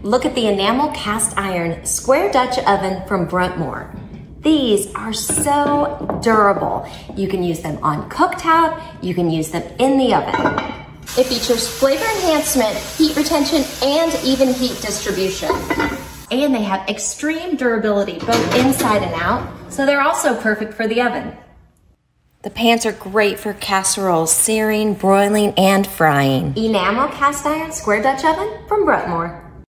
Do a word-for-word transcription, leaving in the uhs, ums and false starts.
Look at the Enamel Cast Iron Square Dutch Oven from Braiser. These are so durable. You can use them on cooktop, you can use them in the oven. It features flavor enhancement, heat retention, and even heat distribution. And they have extreme durability, both inside and out, so they're also perfect for the oven. The pans are great for casseroles, searing, broiling, and frying. Enamel Cast Iron Square Dutch Oven from Braiser.